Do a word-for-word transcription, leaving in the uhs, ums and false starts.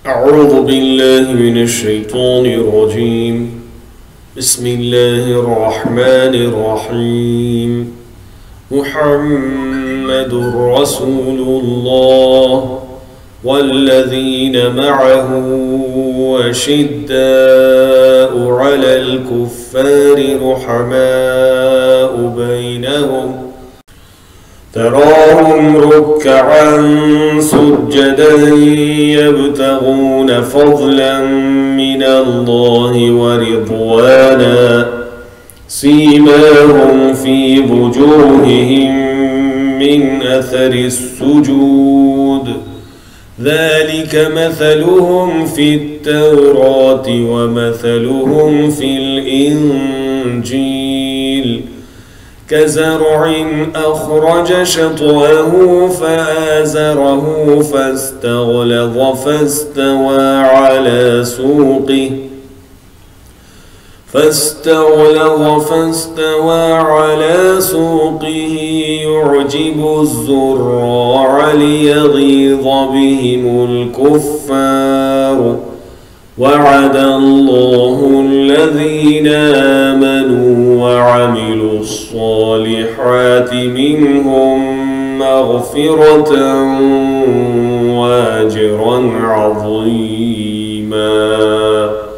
أعوذ بالله من الشيطان الرجيم. بسم الله الرحمن الرحيم. محمد رسول الله والذين معه وشداء على الكفار رحماء بينهم تراهم ركعا سجدا يبتغون فضلا من الله ورضوانا سيماهم في وجوههم من أثر السجود ذلك مثلهم في التوراة ومثلهم في الإنجيل كزرع أخرج شطأه فآزره فاستغلظ فاستوى على سوقه فاستغلظ فاستوى على سوقه يعجب الزراع ليغيظ بهم الكفار وعد الله الذين آمنوا وعملوا الصالحات منهم مغفرة وأجرا عظيما.